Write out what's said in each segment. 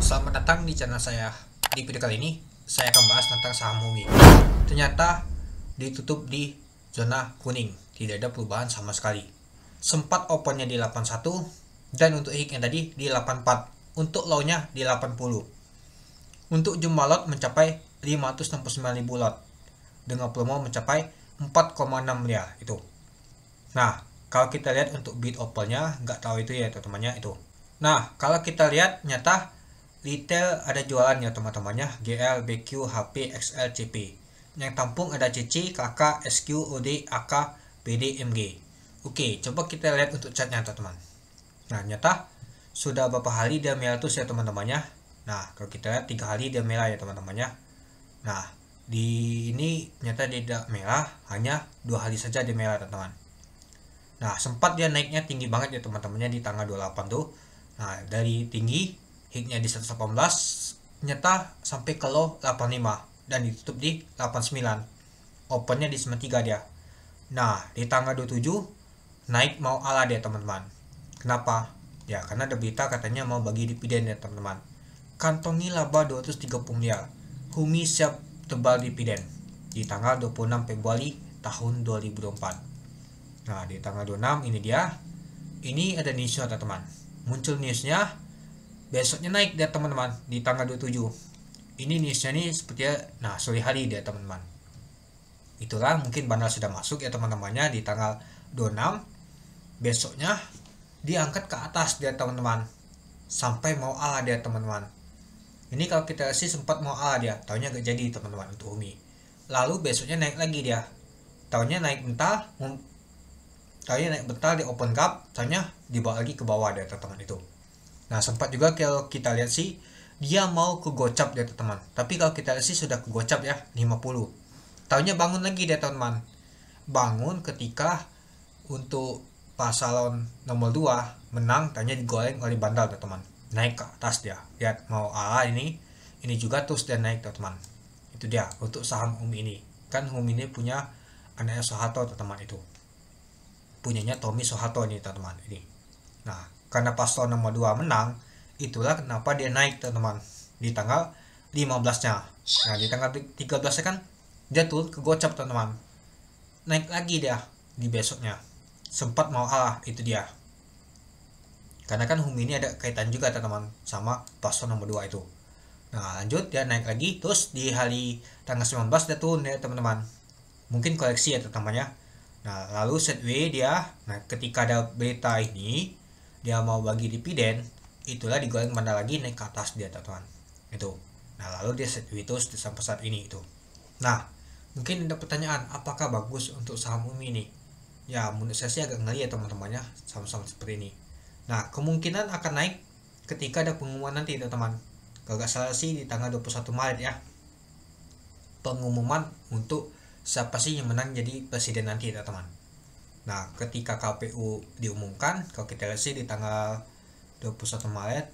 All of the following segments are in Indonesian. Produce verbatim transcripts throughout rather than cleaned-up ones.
Selamat datang di channel saya. Di video kali ini saya akan bahas tentang saham H U M I. Ternyata ditutup di zona kuning, tidak ada perubahan sama sekali. Sempat opennya di delapan puluh satu dan untuk hignya tadi di delapan puluh empat, untuk low-nya di delapan puluh. Untuk jumlah lot mencapai lima ratus enam puluh sembilan ribu lot dengan promo mencapai empat koma enam miliar itu. Nah, kalau kita lihat untuk bid open-nya nggak tahu itu ya teman-temannya itu. Nah, kalau kita lihat nyata retail ada jualannya teman-temannya, G L, B Q, H P, X L, C P. Yang tampung ada C C, K K, S Q, O D, A K, B D, M G. Oke, coba kita lihat untuk chartnya teman-teman. Nah, nyata sudah beberapa hari dia merah terus ya teman-temannya. Nah, kalau kita lihat tiga hari dia merah ya teman-temannya. Nah, di ini nyata dia tidak merah, hanya dua hari saja dia merah teman-teman. Nah, sempat dia naiknya tinggi banget ya teman-temannya di tanggal dua puluh delapan tuh. Nah, dari tinggi hitnya di seratus delapan belas, nyata sampai ke low delapan puluh lima dan ditutup di delapan puluh sembilan. Opennya di sembilan puluh tiga dia. Nah, di tanggal dua puluh tujuh naik mau ala dia teman-teman. Kenapa? Ya, karena ada berita katanya mau bagi dividen ya teman-teman. Kantongi laba dua ratus tiga puluh miliar. H U M I siap tebal dividen di tanggal dua puluh enam Februari tahun dua ribu dua puluh empat. Nah, di tanggal dua puluh enam ini dia. Ini ada newsnya teman-teman. Muncul newsnya, besoknya naik dia teman-teman di tanggal dua puluh tujuh. Ini newsnya nih sepertinya, nah sore hari dia teman-teman. Itulah mungkin bandar sudah masuk ya teman-temannya di tanggal dua puluh enam. Besoknya diangkat ke atas dia teman-teman. Sampai mau ala dia teman-teman. Ini kalau kita sih sempat mau ala dia, tahunya gak jadi teman-teman untuk H U M I. Lalu besoknya naik lagi dia. Tahunya naik bentar, tahunya naik bentar di open gap, tahunya dibawa lagi ke bawah dia teman-teman itu. Nah, sempat juga kalau kita lihat sih dia mau ke gocap dia teman-teman. Tapi kalau kita lihat sih sudah ke gocap ya lima puluh. Tahunya bangun lagi dia teman-teman. Bangun ketika untuk pasalon nomor dua menang, tahunya digoreng oleh bandar teman-teman. Naik ke atas dia. Lihat mau ala ini, ini juga terus dia naik teman-teman. Itu dia untuk saham H U M I ini. Kan H U M I ini punya anaknya Soeharto teman-teman itu. Punyanya Tommy Soeharto ini teman-teman ini. Nah, karena paslon nomor dua menang, itulah kenapa dia naik teman-teman di tanggal lima belas-nya. Nah, di tanggal tiga belas-nya kan dia turun ke gocap teman-teman. Naik lagi dia di besoknya. Sempat mau kalah itu dia. Karena kan H U M I ini ada kaitan juga teman-teman sama paslon nomor dua itu. Nah, lanjut dia naik lagi, terus di hari tanggal sembilan belas dia turun ya teman-teman. Mungkin koleksi ya teman-temannya. Nah, lalu setway dia, nah ketika ada berita ini dia mau bagi dividen, itulah digoreng bandar lagi naik ke atas dia teman-teman. Itu. Nah, lalu dia setway terus sampai saat ini itu. Nah, mungkin ada pertanyaan, apakah bagus untuk saham H U M I ini? Ya, menurut saya sih agak ngeri ya teman-temannya, sama-sama seperti ini. Nah, kemungkinan akan naik ketika ada pengumuman nanti teman-teman. Kalau nggak salah sih di tanggal dua puluh satu Maret ya. Pengumuman untuk siapa sih yang menang jadi presiden nanti teman-teman. Nah, ketika K P U diumumkan, kalau kita lihat sih di tanggal dua puluh satu Maret,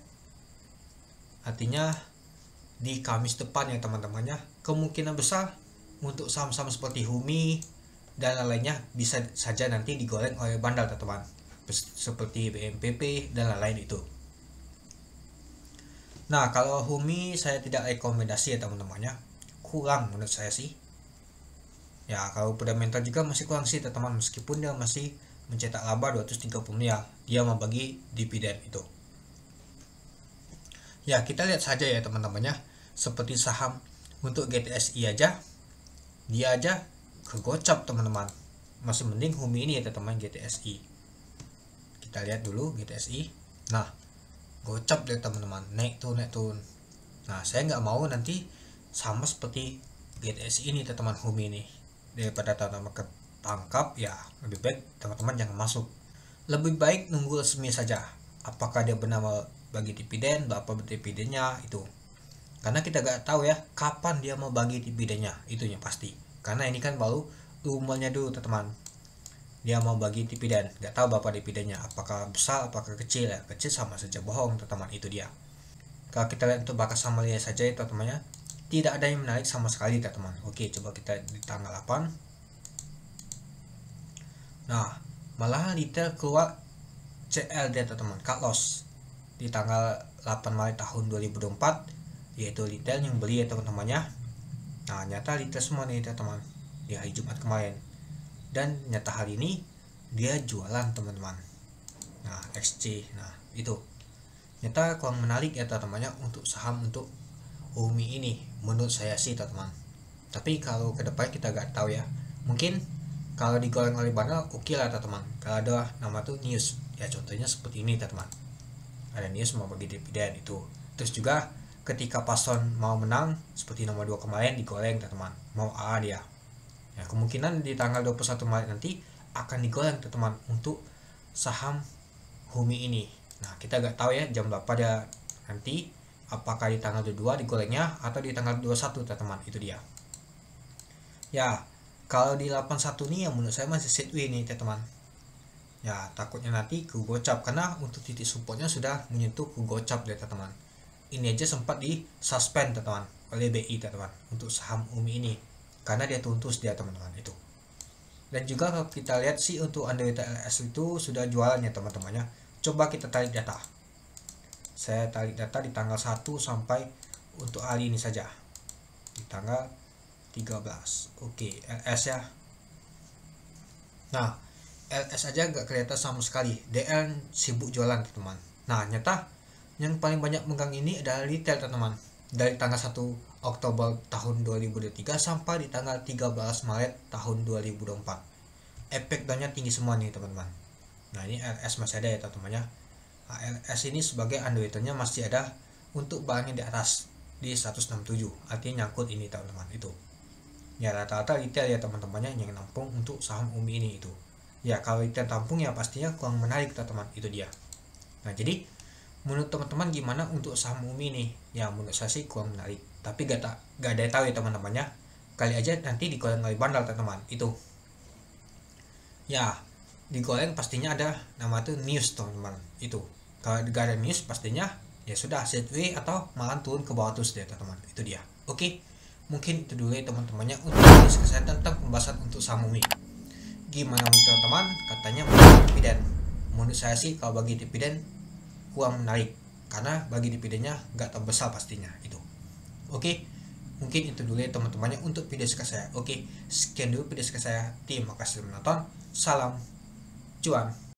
artinya di Kamis depan ya teman-temannya, kemungkinan besar untuk saham-saham seperti H U M I dan lainnya bisa saja nanti digoreng oleh bandar teman-teman, seperti B M P P dan lain-lain itu. Nah, kalau H U M I saya tidak rekomendasi ya teman-temannya, kurang menurut saya sih. Ya, kalau fundamental juga masih kurang sih teman-teman, meskipun dia masih mencetak laba dua ratus tiga puluh miliar, dia mau bagi dividen itu. Ya, kita lihat saja ya teman-temannya, seperti saham untuk G T S I aja, dia aja ke gocap teman-teman. Masih mending H U M I ini ya teman-teman, G T S I. Kita lihat dulu G T S I. Nah, gocap deh teman-teman, naik turun naik turun. Nah, saya nggak mau nanti sama seperti G T S I ini teman-teman, H U M I ini. Daripada teman-teman ketangkap, ya lebih baik teman-teman jangan masuk. Lebih baik nunggu resmi saja, apakah dia benar bagi dividen, berapa dividennya itu. Karena kita gak tahu ya kapan dia mau bagi dividennya, itunya pasti. Karena ini kan baru rumornya dulu teman-teman, dia mau bagi dividen, gak tahu berapa dividennya, apakah besar apakah kecil ya. Kecil sama saja bohong teman-teman, itu dia. Kalau kita lihat untuk bakas samalia saja itu teman-temannya, tidak ada yang menarik sama sekali teman-teman. Oke, coba kita di tanggal delapan. Nah, malahan detail keluar C L D teman-teman, cut loss. di tanggal delapan Maret tahun dua ribu dua puluh empat, yaitu retail yang beli ya teman-temannya. Nah nyata retail semua nih teman-teman di hari Jumat kemarin, dan nyata hari ini dia jualan teman-teman. Nah X C, nah itu nyata kurang menarik ya teman-temannya untuk saham untuk Umi ini menurut saya sih teman-teman. Tapi kalau ke depan kita gak tahu ya, mungkin kalau digoreng oleh bandar oke okay lah teman-teman. Kalau ada nama tuh news ya, contohnya seperti ini teman-teman, ada news mau bagi dividen itu. Terus juga ketika paslon mau menang seperti nomor dua kemarin digoreng teman-teman, mau A dia ya, kemungkinan di tanggal dua puluh satu Maret nanti akan digoreng teman-teman untuk saham Humi ini. Nah kita gak tahu ya jam berapa dia nanti, apakah di tanggal dua puluh dua digorengnya atau di tanggal dua puluh satu teman-teman, itu dia ya. Kalau di delapan puluh satu nih yang menurut saya masih sideways nih teman-teman ya, takutnya nanti ke gocap karena untuk titik supportnya sudah menyentuh ke gocap ya teman-teman. Ini aja sempat di suspend teman-teman oleh B I teman-teman untuk saham Umi ini karena dia tuntus dia teman-teman itu. Dan juga kalau kita lihat sih untuk underwriter L S itu sudah jualannya teman-temannya. Coba kita tarik data, saya tarik data di tanggal satu sampai untuk hari ini saja di tanggal tiga belas. Oke, L S ya. Nah L S aja gak kelihatan sama sekali, D L sibuk jualan teman-teman. Nah nyata yang paling banyak megang ini adalah retail teman-teman, dari tanggal satu Oktober tahun dua ribu dua puluh tiga sampai di tanggal tiga belas Maret tahun dua ribu dua puluh empat. Efek downnya tinggi semua nih teman-teman. Nah ini L S masih ada ya teman-temannya. Nah, L S ini sebagai underwriternya masih ada untuk barangnya di atas di seratus enam puluh tujuh, artinya nyangkut ini teman-teman itu ya. Rata-rata retail ya teman-temannya yang nampung untuk saham Umi ini itu ya. Kalau retail tampung ya pastinya kurang menarik teman-teman, itu dia. Nah jadi menurut teman-teman gimana untuk saham Umi ini ya? Menurut saya sih kurang menarik, tapi gak, tak, gak ada yang tahu ya teman-temannya, kali aja nanti digoreng oleh bandar teman-teman itu ya. Digoreng pastinya ada nama tuh news teman-teman itu. Kalau gak ada news pastinya ya sudah sideways atau malah turun ke bawah terus ya teman-teman, itu dia. Oke, mungkin itu dulu ya teman-temannya untuk diskusi tentang pembahasan untuk saham Umi. Gimana menurut teman-teman? Katanya bagi dividen. Menurut saya sih kalau bagi dividen kurang menarik karena bagi dividennya gak terbesar pastinya itu. Oke, mungkin itu dulu ya teman-temannya untuk video diskusi saya. Oke, sekian dulu video diskusi saya. Terima kasih menonton. Salam cuan.